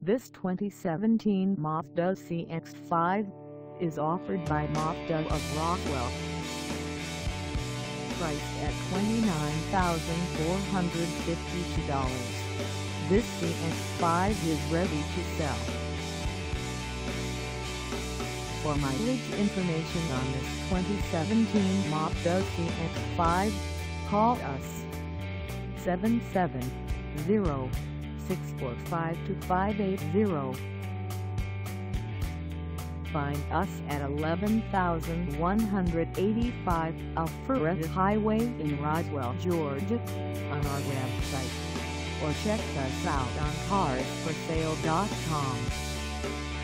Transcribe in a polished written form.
This 2017 Mazda CX-5 is offered by Mazda of Rockwell. Priced at $29,452, this CX-5 is ready to sell. For mileage information on this 2017 Mazda CX-5, call us 770-645-2580. Find us at 11,185 Alpharetta Highway in Roswell, Georgia, on our website, or check us out on carsforsale.com.